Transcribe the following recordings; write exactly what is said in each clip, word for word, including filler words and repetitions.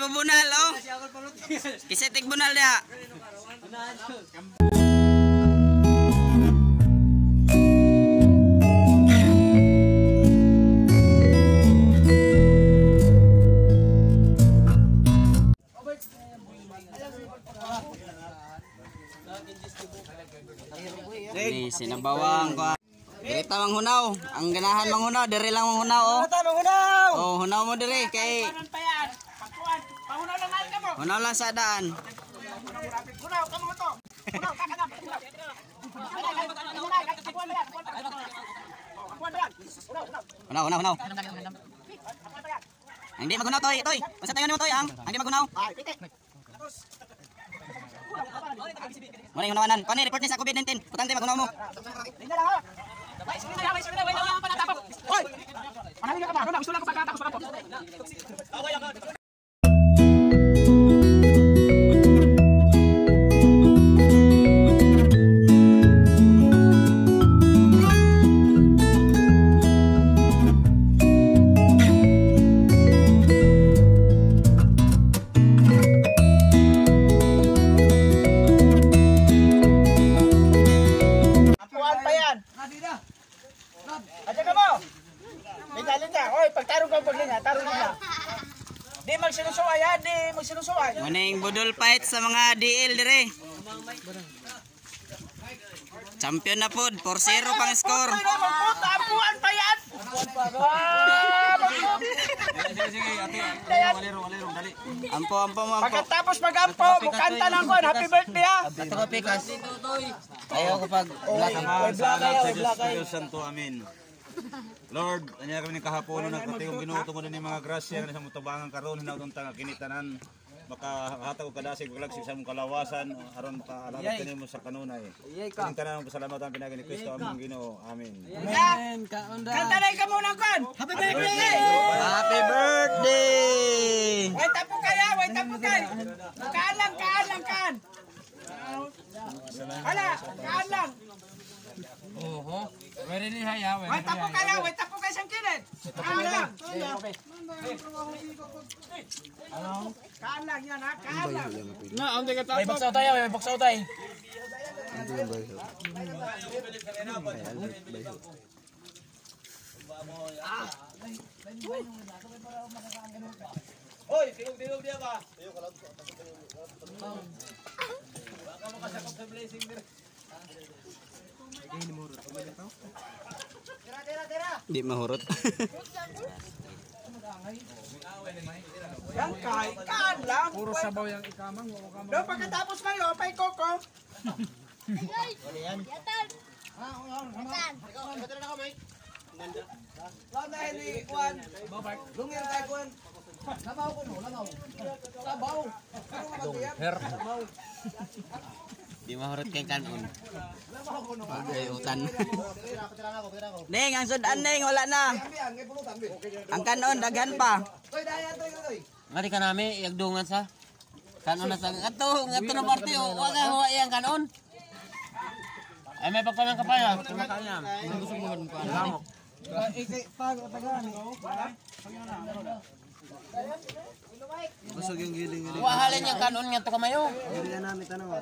bubunal oh. Kisay tigbunal dia. Ini sinabawang ko. Dirita manghunaw. Ang ganahan manghunaw, diri lang manghunaw oh. Oh, hunaw mo diri kay hunaw lang sa daan. Hunaw kamo to. Hunaw ka kana. Hunaw, hunaw, hunaw. Ang di maghunaw toy, toy. Unsa tayo nimo toy ang? Ang di maghunaw. Muna yung hunawanan. Kani report ni sa COVID nineteen. Putang di maghunaw mo. Hoy! Manali ka ba? Ano gusto lang ko pagkatapos pa po. Okay ako. Aja ka mo. Linda-linda. Hoy, pagtarong ka paglinga, tarong nila. Di magsinusuway, ha? Di magsinusuway. Muning budol fight sa mga D L dire. Champion na pod, four zero pang score. Ampuan pa yan. Ampo, ampo mo, ampo. Pagkatapos mag-ampo, mukanta lang ko. Happy birthday, ha? Ato ka pikas. Ayaw ko pag Black kayo, black kayo. Santo, amin. Lord, anya kami ni kahapon nang katigong ginuto mo din mga grasya nga sa mutabangan karon hinautong tanga kinitanan makahatag og kadasig ug lagsig sa mong kalawasan aron makaalabot kanimo sa kanunay. Ning tanan pasalamatan pinagi ni Kristo among Ginoo. Amen. Amen. Kanta na ka muna kon. Happy birthday. Happy birthday. Wait tapo kaya, wait tapo kay. Kaan lang, kaan lang, kaan. Hala, kaan lang. Oho. Wala ni haya, wala. Wait tapo kaya, wait tapo kay sang kilid. Kaan lang. Kaan lang yan ha, kaan lang. Na, onde ka tapos. May baksaw tayo, may baksaw tayo. Hoy, tingog-tingog dia ba? Di mahurot. Yan kay, kaan lang. Puro sabaw yung ikamang. Do pagkatapos kayo, pay koko. Lana ni Juan. Lungir kay Juan. Labaw ko no, labaw. Labaw. Her. Di mahurot kay kanon. Bagay utan. Ning ang sudan ning wala na. Ang kanon daghan pa. Ngati ka nami iagdungan sa kanon na sa ato, ngato na party o wala ho yang kanon. Ay may pagpalang kapaya, kumakain na. Gusto mo mo pa. Lamok. Ikay pag tagaan ko. Busog yung giling-giling. Wahalin yung kanon nga to kamayo. Gilingan namin tanong.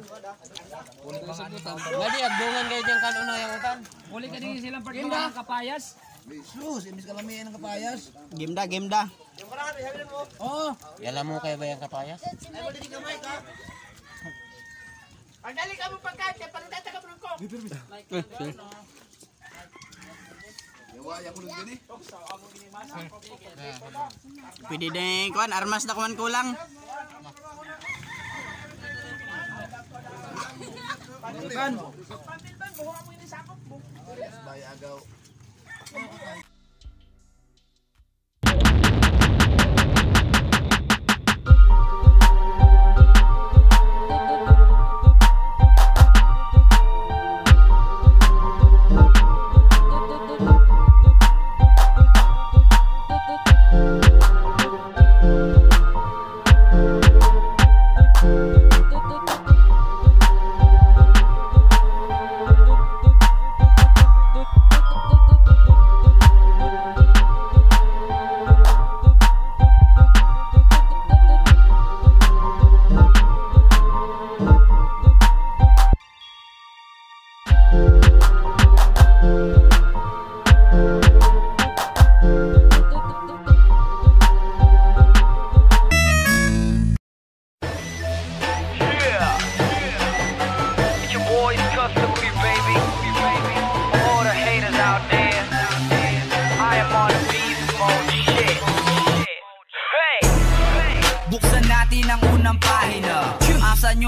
Ngadi agdungan kayo yung kanon na yung utan. Uli ka din silang pagpalang kapayas. Sus, imbis ka mami ng kapayas. Gimda, gimda. Oh, yala mo kayo ba yung kapayas? Ay mo dili kamay ka. Ang dali ka mo pagkain, kaya panudata ka ko. Pwede din kuan armas na kuman kulang. Kan. Pamilban buho mo ini sakop mo. Bay agaw.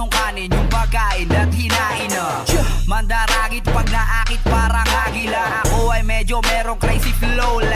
yung kanin, yung pagkain at hinain na mandaragit pag naakit parang agila. Ako ay medyo merong crazy flow.